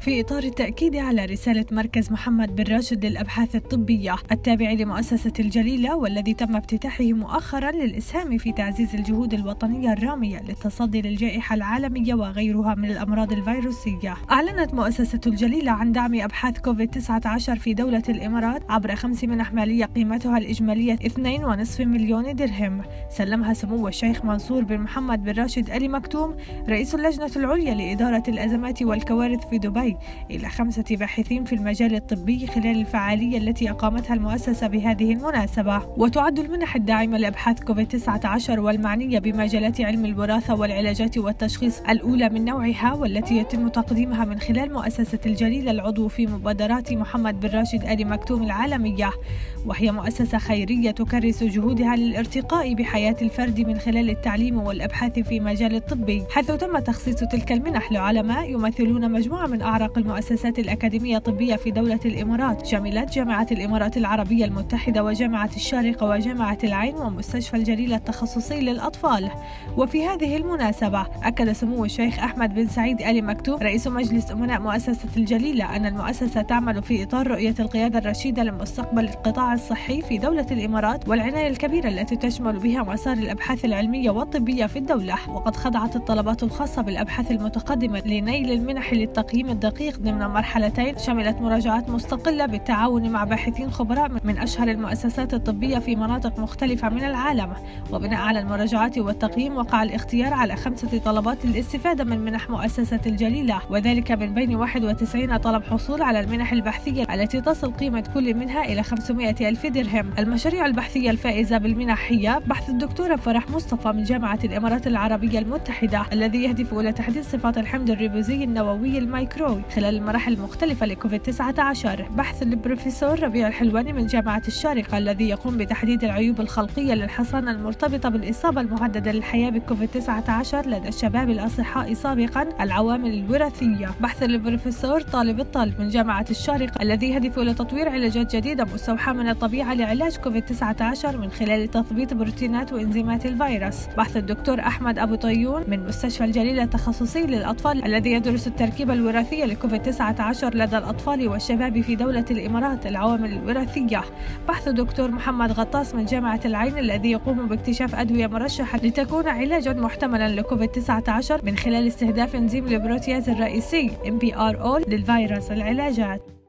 في إطار التأكيد على رسالة مركز محمد بن راشد للأبحاث الطبية التابع لمؤسسة الجليلة، والذي تم افتتاحه مؤخرا للإسهام في تعزيز الجهود الوطنية الرامية للتصدي للجائحة العالمية وغيرها من الأمراض الفيروسية، أعلنت مؤسسة الجليلة عن دعم أبحاث كوفيد-19 في دولة الإمارات عبر 5 منح مالية قيمتها الإجمالية 2.5 مليون درهم، سلمها سمو الشيخ منصور بن محمد بن راشد آل مكتوم رئيس اللجنة العليا لإدارة الأزمات والكوارث في دبي إلى 5 باحثين في المجال الطبي خلال الفعالية التي أقامتها المؤسسة بهذه المناسبة. وتعد المنح الداعمة لأبحاث كوفيد-19 والمعنية بمجالات علم الوراثة والعلاجات والتشخيص الأولى من نوعها، والتي يتم تقديمها من خلال مؤسسة الجليلة العضو في مبادرات محمد بن راشد آل مكتوم العالمية، وهي مؤسسة خيرية تكرس جهودها للارتقاء بحياة الفرد من خلال التعليم والأبحاث في مجال الطبي، حيث تم تخصيص تلك المنح لعلماء يمثلون مجموعة من أعرق المؤسسات الأكاديمية الطبية في دولة الإمارات، شملت جامعة الإمارات العربية المتحدة وجامعة الشارقة وجامعة العين ومستشفى الجليلة التخصصي للأطفال. وفي هذه المناسبة أكد سمو الشيخ أحمد بن سعيد آل مكتوم رئيس مجلس أمناء مؤسسة الجليلة أن المؤسسة تعمل في إطار رؤية القيادة الرشيدة لمستقبل القطاع الصحي في دولة الإمارات والعناية الكبيرة التي تشمل بها مسار الأبحاث العلمية والطبية في الدولة. وقد خضعت الطلبات الخاصة بالأبحاث المتقدمة لنيل المنح للتقييم الدقيق ضمن مرحلتين، شملت مراجعات مستقلة بالتعاون مع باحثين خبراء من أشهر المؤسسات الطبية في مناطق مختلفة من العالم، وبناء على المراجعات والتقييم وقع الاختيار على 5 طلبات للاستفادة من منح مؤسسة الجليلة، وذلك من بين 91 طلب حصول على المنح البحثية التي تصل قيمة كل منها إلى 500,000 درهم. المشاريع البحثية الفائزة بالمنح هي بحث الدكتورة فرح مصطفى من جامعة الإمارات العربية المتحدة الذي يهدف إلى تحديد صفات الحمض الريبوزي النووي الميكروي خلال المراحل المختلفة لكوفيد-19. بحث البروفيسور ربيع الحلواني من جامعة الشارقة الذي يقوم بتحديد العيوب الخلقية للحصانة المرتبطة بالإصابة المهددة للحياة بكوفيد-19 لدى الشباب الأصحاء سابقا، العوامل الوراثية. بحث البروفيسور طالب الطالب من جامعة الشارقة الذي يهدف إلى تطوير علاجات جديدة مستوحاة من الطبيعة لعلاج كوفيد-19 من خلال تثبيت بروتينات وإنزيمات الفيروس. بحث الدكتور أحمد أبو طيون من مستشفى الجليلة التخصصي للأطفال الذي يدرس التركيبة الوراثية لكوفيد-19 لدى الأطفال والشباب في دولة الإمارات، العوامل الوراثية. بحث الدكتور محمد غطاس من جامعة العين الذي يقوم باكتشاف أدوية مرشحة لتكون علاجا محتملا لكوفيد-19 من خلال استهداف إنزيم البروتياز الرئيسي MPRO للفيروس العلاجات.